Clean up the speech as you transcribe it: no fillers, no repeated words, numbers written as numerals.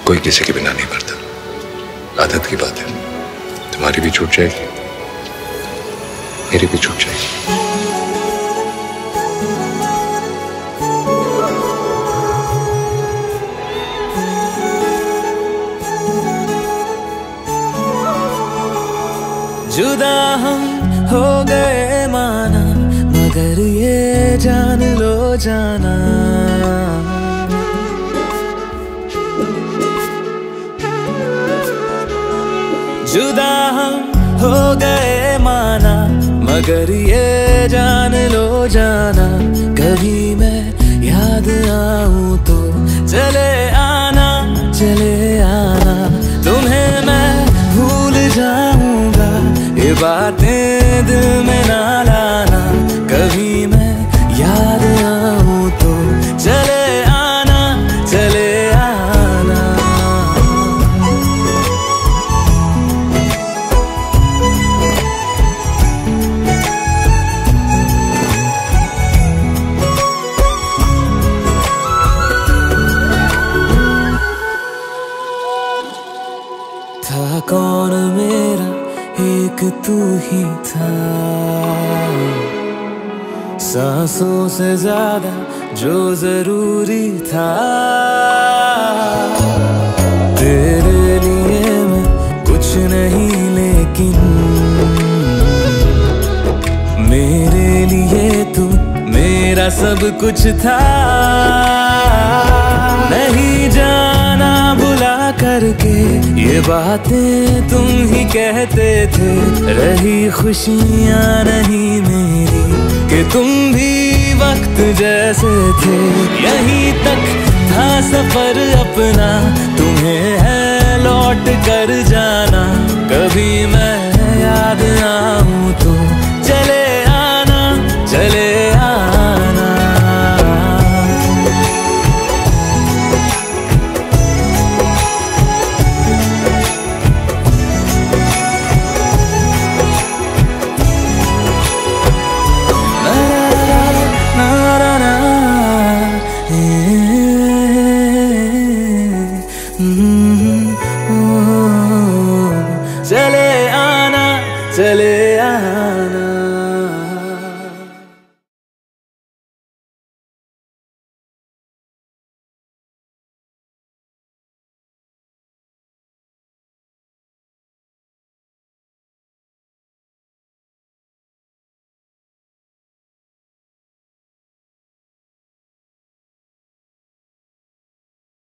कोई किसी के बिना नहीं मरता, आदत की बात है। तुम्हारी भी छूट जाएगी, मेरी भी छूट जाएगी। जुदा हम हो गए माना, मगर ये जान लो जाना, जुदा हम हो गए माना, मगर ये जान लो जाना, कभी मैं याद आऊं तो चले आना, चले आना, तुम्हें मैं भूल जाऊंगा, ये बातें दिल में ना लाना, कभी मैं याद आऊं तो चले आना, चले आना। था कौन मेरा, एक तू ही था, सांसों से ज्यादा जो जरूरी था, तेरे लिए मैं कुछ नहीं लेकिन मेरे लिए तू मेरा सब कुछ था, नहीं जाना भुला करके ये बातें तुम ही कहते थे, रही खुशियाँ नहीं मेरी कि तुम भी वक्त जैसे थे, यहीं तक था सफर अपना, तुम्हें है लौट कर जाना, कभी मैं याद आऊं तो चले आना, चले आना। चले आना, चले